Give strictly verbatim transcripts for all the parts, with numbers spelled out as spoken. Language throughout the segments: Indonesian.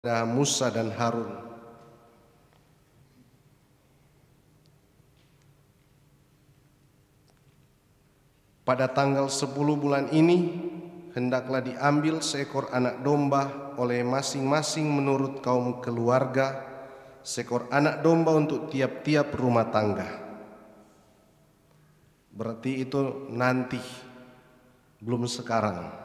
Musa dan Harun. Pada tanggal sepuluh bulan ini hendaklah diambil seekor anak domba oleh masing-masing menurut kaum keluarga, seekor anak domba untuk tiap-tiap rumah tangga. Berarti itu nanti, belum sekarang.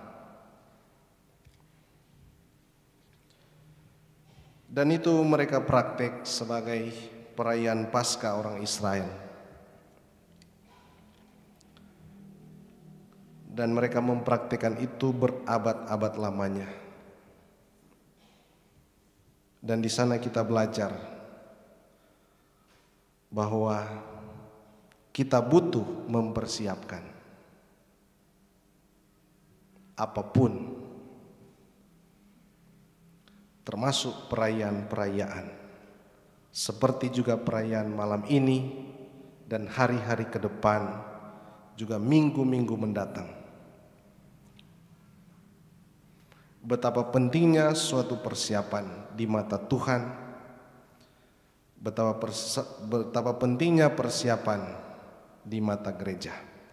Dan itu mereka praktek sebagai perayaan Paskah orang Israel. Dan mereka mempraktikkan itu berabad-abad lamanya. Dan di sana kita belajar bahwa kita butuh mempersiapkan apapun, termasuk perayaan-perayaan, seperti juga perayaan malam ini dan hari-hari ke depan, juga minggu-minggu mendatang. Betapa pentingnya suatu persiapan di mata Tuhan, betapa, betapa pentingnya persiapan di mata gereja.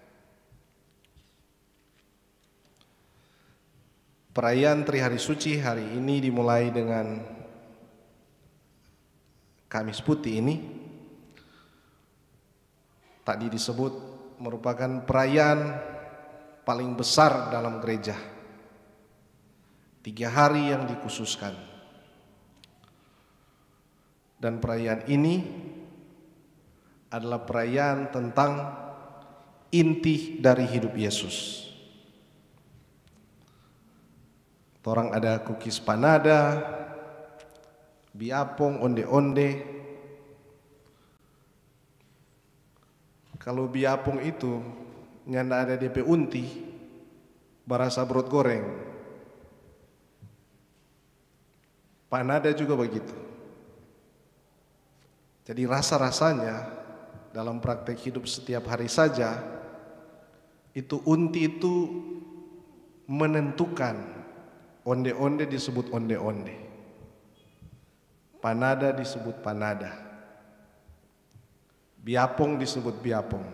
Perayaan Trihari Suci hari ini dimulai dengan Kamis Putih ini. Tadi disebut merupakan perayaan paling besar dalam gereja. Tiga hari yang dikhususkan. Dan perayaan ini adalah perayaan tentang inti dari hidup Yesus. Orang ada kukis panada, biapong, onde-onde. Kalau biapong itu nyanda ada D P unti, barasa brot goreng. Panada juga begitu. Jadi rasa-rasanya dalam praktek hidup setiap hari saja, itu unti itu menentukan. Onde-onde disebut onde-onde, panada disebut panada, biapong disebut biapong.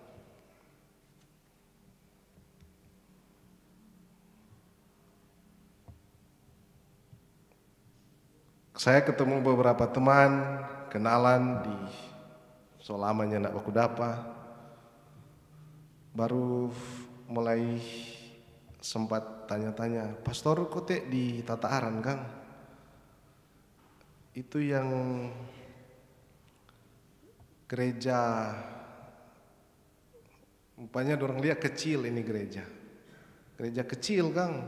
Saya ketemu beberapa teman, kenalan di solamanya nak baku dapa, baru mulai sempat tanya-tanya, pastor kote di Tata Aran Kang, itu yang gereja, rupanya dorang lihat kecil ini gereja, gereja kecil Kang.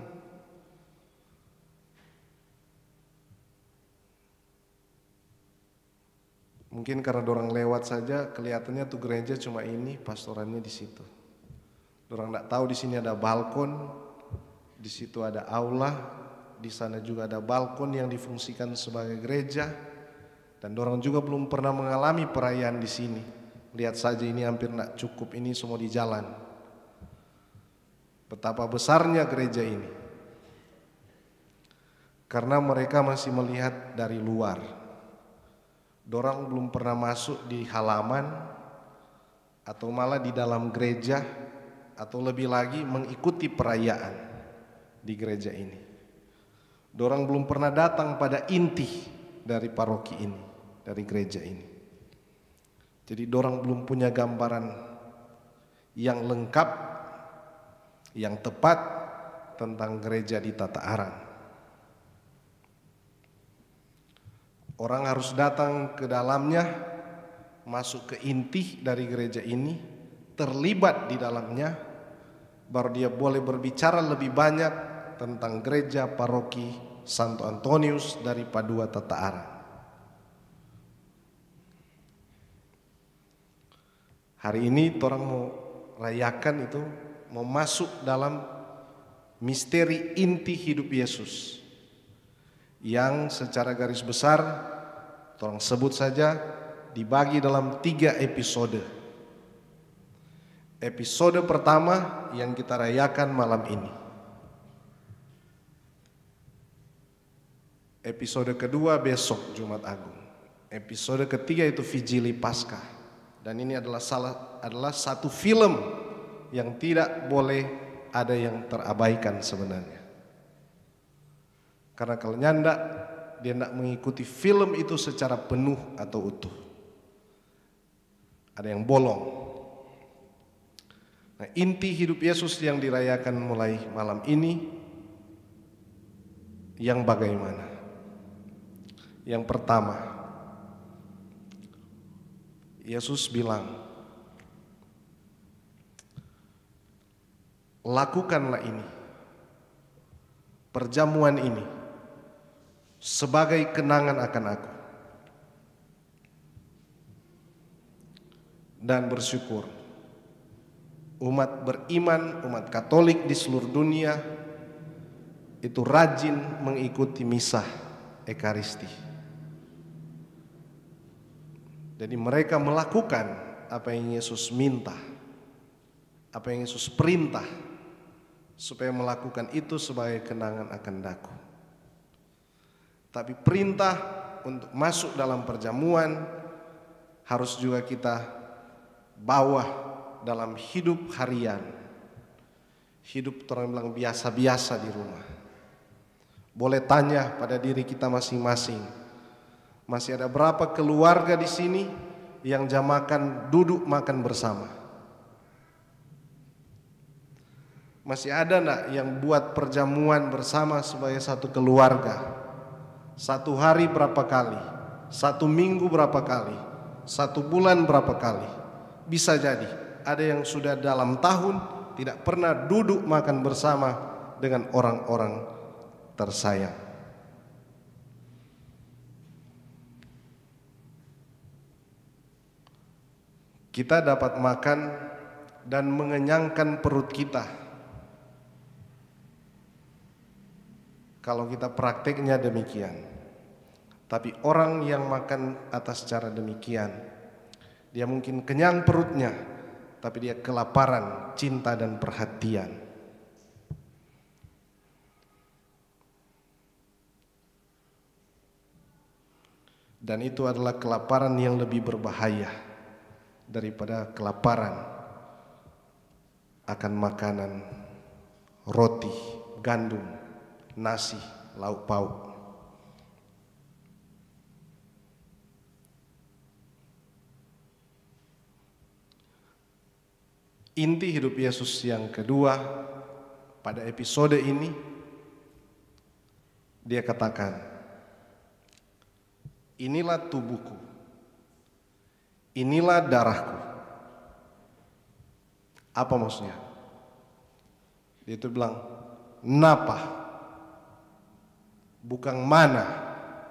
Mungkin karena dorang lewat saja kelihatannya tuh gereja cuma ini, pastorannya di situ. Dorang nggak tahu di sini ada balkon. Di situ ada aula, di sana juga ada balkon yang difungsikan sebagai gereja, dan dorang juga belum pernah mengalami perayaan di sini. Lihat saja ini hampir tidak cukup, ini semua di jalan. Betapa besarnya gereja ini, karena mereka masih melihat dari luar. Dorang belum pernah masuk di halaman atau malah di dalam gereja, atau lebih lagi mengikuti perayaan di gereja ini. Dorang belum pernah datang pada inti dari paroki ini, dari gereja ini. Jadi dorang belum punya gambaran yang lengkap, yang tepat tentang gereja di Tata Aran. Orang harus datang ke dalamnya, masuk ke inti dari gereja ini, terlibat di dalamnya, baru dia boleh berbicara lebih banyak tentang gereja paroki Santo Antonius dari Padua Tata Aran. Hari ini orang mau rayakan itu, mau masuk dalam misteri inti hidup Yesus, yang secara garis besar orang sebut saja dibagi dalam tiga episode. Episode pertama yang kita rayakan malam ini. Episode kedua besok Jumat Agung. Episode ketiga itu Vigili Paskah. Dan ini adalah salah adalah satu film yang tidak boleh ada yang terabaikan sebenarnya. Karena kalau nyandak dia tidak mengikuti film itu secara penuh atau utuh. Ada yang bolong. Nah, inti hidup Yesus yang dirayakan mulai malam ini yang bagaimana? Yang pertama, Yesus bilang, lakukanlah ini, perjamuan ini, sebagai kenangan akan aku. Dan bersyukur, umat beriman, umat Katolik di seluruh dunia itu rajin mengikuti misa Ekaristi. Jadi mereka melakukan apa yang Yesus minta, apa yang Yesus perintah, supaya melakukan itu sebagai kenangan akan daku. Tapi perintah untuk masuk dalam perjamuan harus juga kita bawa dalam hidup harian. Hidup orang bilang biasa-biasa di rumah. Boleh tanya pada diri kita masing-masing, masih ada berapa keluarga di sini yang jam makan duduk makan bersama? Masih ada enggak yang buat perjamuan bersama sebagai satu keluarga? Satu hari berapa kali? Satu minggu berapa kali? Satu bulan berapa kali? Bisa jadi ada yang sudah dalam tahun tidak pernah duduk makan bersama dengan orang-orang tersayang. Kita dapat makan dan mengenyangkan perut kita kalau kita prakteknya demikian. Tapi orang yang makan atas cara demikian, dia mungkin kenyang perutnya, tapi dia kelaparan cinta dan perhatian. Dan itu adalah kelaparan yang lebih berbahaya daripada kelaparan akan makanan roti, gandum, nasi, lauk pauk. Inti hidup Yesus yang kedua pada episode ini, dia katakan, inilah tubuhku, inilah darahku. Apa maksudnya? Dia itu bilang, napa, bukan mana.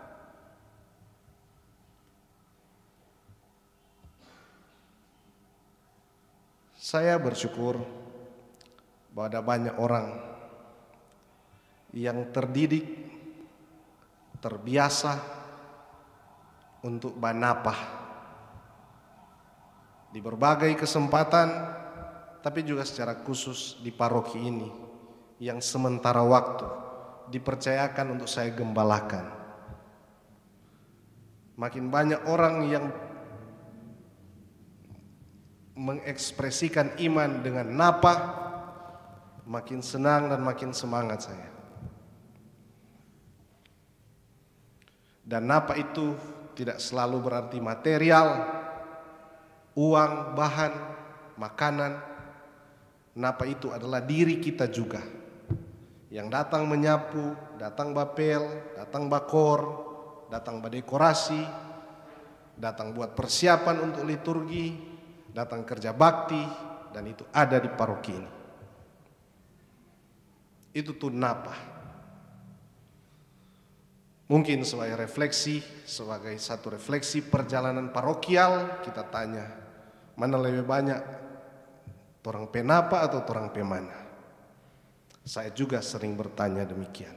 Saya bersyukur bahwa ada banyak orang yang terdidik, terbiasa untuk banapah di berbagai kesempatan, tapi juga secara khusus di paroki ini yang sementara waktu dipercayakan untuk saya gembalakan. Makin banyak orang yang mengekspresikan iman dengan napa, makin senang dan makin semangat saya. Dan napa itu tidak selalu berarti material, uang, bahan, makanan. Napa itu adalah diri kita juga, yang datang menyapu, datang bapel, datang bakor, datang berdekorasi, datang buat persiapan untuk liturgi, datang kerja bakti, dan itu ada di paroki ini. Itu tuh napa. Mungkin sebagai refleksi, sebagai satu refleksi perjalanan parokial, kita tanya, mana lebih banyak orang penapa atau orang pemana? Saya juga sering bertanya demikian.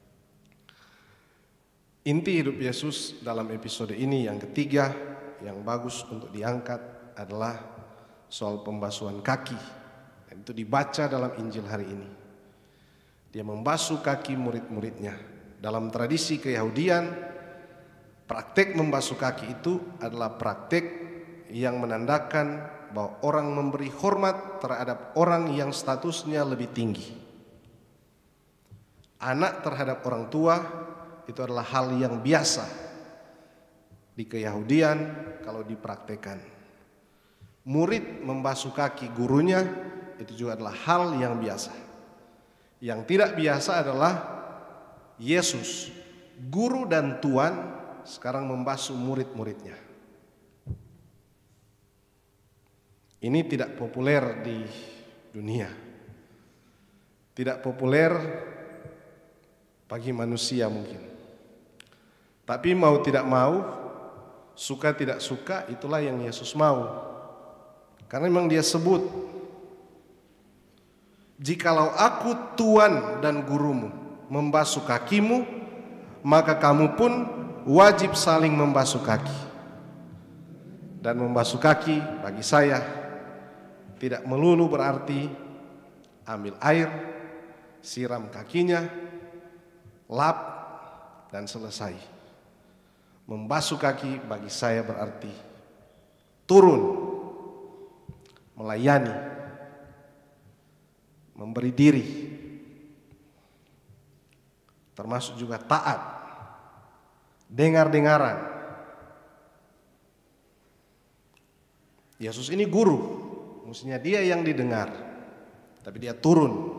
Inti hidup Yesus dalam episode ini yang ketiga, yang bagus untuk diangkat, adalah soal pembasuhan kaki. Dan itu dibaca dalam Injil hari ini. Dia membasuh kaki murid-muridnya Dalam tradisi Keyahudian, praktek membasuh kaki itu adalah praktek yang menandakan bahwa orang memberi hormat terhadap orang yang statusnya lebih tinggi. Anak terhadap orang tua itu adalah hal yang biasa di Keyahudian kalau dipraktekkan. Murid membasuh kaki gurunya itu juga adalah hal yang biasa. Yang tidak biasa adalah Yesus, guru dan Tuhan, sekarang membasuh murid-muridnya. Ini tidak populer di dunia, tidak populer bagi manusia mungkin. Tapi mau tidak mau, suka tidak suka, itulah yang Yesus mau. Karena memang Dia sebut, jikalau aku Tuhan dan gurumu membasuh kakimu, maka kamu pun wajib saling membasuh kaki. Dan membasuh kaki bagi saya tidak melulu berarti ambil air, siram kakinya, lap, dan selesai. Membasuh kaki bagi saya berarti turun, melayani, memberi diri, termasuk juga taat, dengar-dengaran. Yesus ini guru, mestinya Dia yang didengar, tapi Dia turun.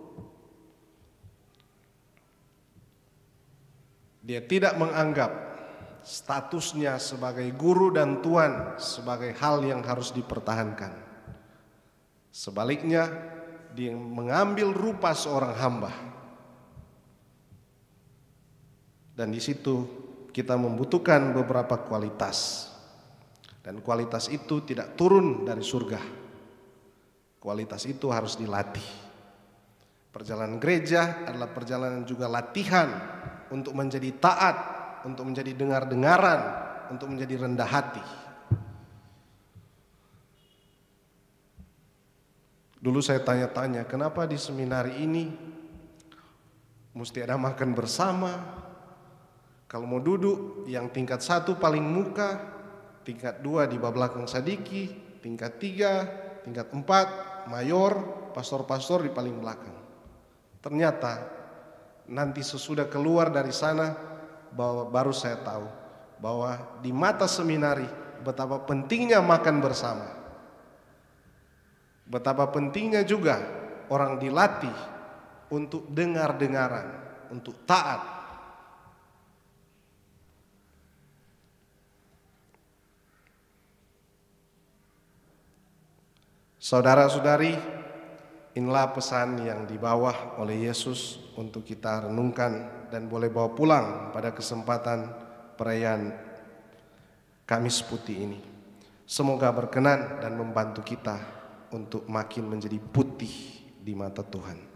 Dia tidak menganggap statusnya sebagai guru dan Tuhan sebagai hal yang harus dipertahankan. Sebaliknya, Dia mengambil rupa seorang hamba. Dan di situ kita membutuhkan beberapa kualitas. Dan kualitas itu tidak turun dari surga. Kualitas itu harus dilatih. Perjalanan gereja adalah perjalanan juga latihan untuk menjadi taat, untuk menjadi dengar-dengaran, untuk menjadi rendah hati. Dulu saya tanya-tanya, kenapa di seminari ini mesti ada makan bersama? Kalau mau duduk, yang tingkat satu paling muka, tingkat dua di belakang sadiki, tingkat tiga, tingkat empat, mayor, pastor-pastor di paling belakang. Ternyata nanti sesudah keluar dari sana, bahwa baru saya tahu bahwa di mata seminari betapa pentingnya makan bersama. Betapa pentingnya juga orang dilatih untuk dengar-dengaran, untuk taat. Saudara-saudari, inilah pesan yang dibawa oleh Yesus untuk kita renungkan dan boleh bawa pulang pada kesempatan perayaan Kamis Putih ini. Semoga berkenan dan membantu kita untuk makin menjadi putih di mata Tuhan.